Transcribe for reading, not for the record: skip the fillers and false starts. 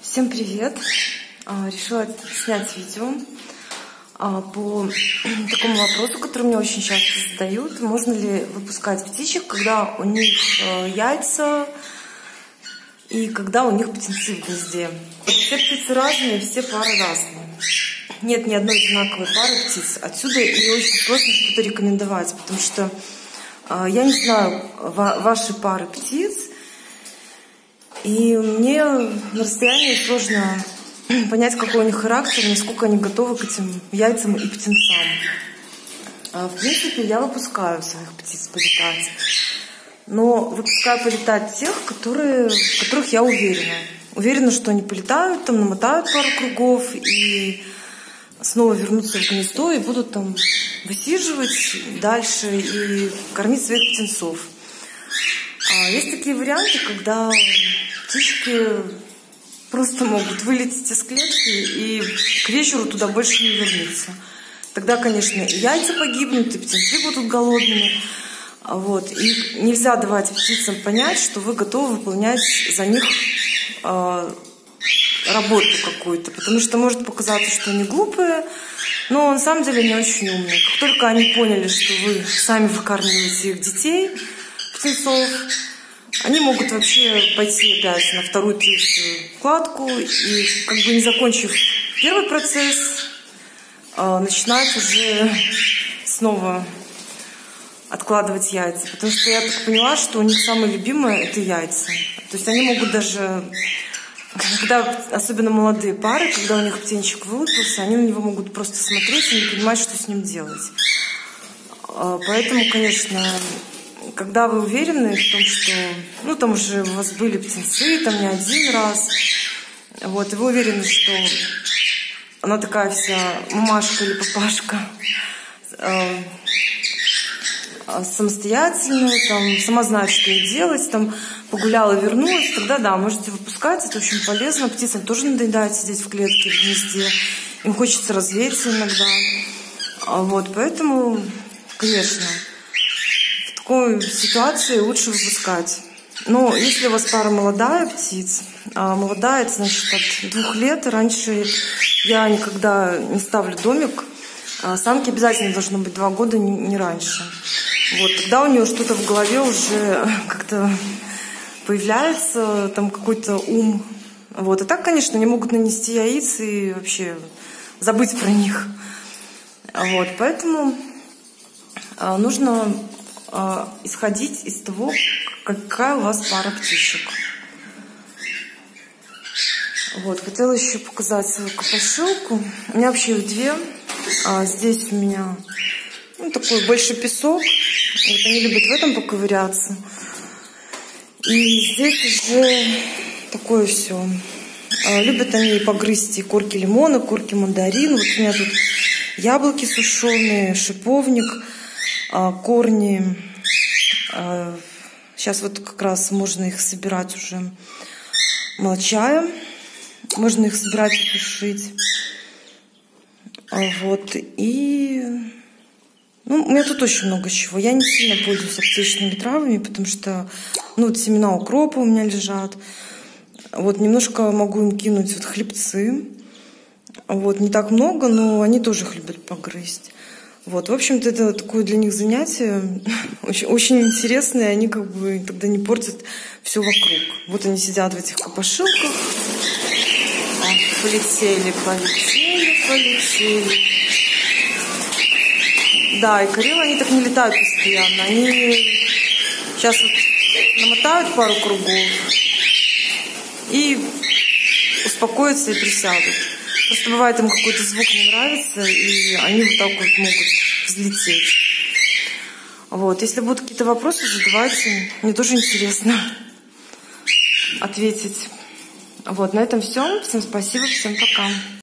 Всем привет! Решила снять видео по такому вопросу, который мне очень часто задают. Можно ли выпускать птичек, когда у них яйца и когда у них птенцы в гнезде? Все птицы разные, все пары разные. Нет ни одной одинаковой пары птиц. Отсюда и очень сложно что-то рекомендовать, потому что я не знаю ваши пары птиц, и мне на расстоянии сложно понять, какой у них характер, насколько они готовы к этим яйцам и птенцам. В принципе, я выпускаю своих птиц полетать, но выпускаю полетать тех, в которых я уверена. Уверена, что они полетают, там намотают пару кругов и снова вернутся в гнездо и будут там высиживать дальше и кормить своих птенцов. Есть такие варианты, когда птички просто могут вылететь из клетки и к вечеру туда больше не вернуться. Тогда, конечно, и яйца погибнут, и птенцы будут голодными. И нельзя давать птицам понять, что вы готовы выполнять за них работу какую-то, потому что может показаться, что они глупые, но на самом деле они очень умные. Как только они поняли, что вы сами выкармливаете их детей, птенцов, они могут вообще пойти опять на вторую, третью кладку и, как бы не закончив первый процесс, начинают уже снова откладывать яйца. Потому что я так поняла, что у них самое любимое — это яйца. То есть они могут даже, когда особенно молодые пары, когда у них птенчик вылупился, они на него могут просто смотреть и не понимать, что с ним делать. Поэтому, конечно, когда вы уверены в том, что там уже у вас были птенцы, там не один раз, и вы уверены, что она такая вся мамашка или папашка, самостоятельная, там, сама знает, что ей делать, там, погуляла, вернулась, тогда да, можете выпускать, это очень полезно. Птицам тоже надоедает сидеть в клетке, в гнезде, им хочется развеяться иногда. Поэтому, конечно, в такой ситуации лучше выпускать. Но если у вас пара молодая птиц, молодая, это значит от 2 лет, раньше я никогда не ставлю домик, самке обязательно должно быть 2 года, не раньше. Тогда у нее что-то в голове уже как-то появляется, там какой-то ум. А так, конечно, они могут нанести яиц и вообще забыть про них. Поэтому нужно исходить из того, какая у вас пара птичек. Хотела еще показать свою копошилку. У меня вообще их 2. Здесь у меня такой больше песок. Они любят в этом поковыряться. И здесь уже такое все. Любят они погрызть и корки лимона, корки мандарин. У меня тут яблоки сушеные, шиповник, корни. Сейчас как раз можно их собирать уже молочая. Можно их собирать и сушить. И у меня тут очень много чего. Я не сильно пользуюсь аптечными травами, потому что семена укропа у меня лежат. Немножко могу им кинуть хлебцы. Не так много, но они тоже их любят погрызть. В общем-то, это такое для них занятие очень, очень интересное. Они тогда не портят все вокруг. Они сидят в этих копошилках. Полетели. Да, и корелы, они так не летают постоянно. Они сейчас намотают пару кругов и успокоятся и присядут. Просто бывает, им какой-то звук не нравится, и они могут взлететь. Если будут какие-то вопросы, задавайте. Мне тоже интересно ответить. На этом все. Всем спасибо, всем пока.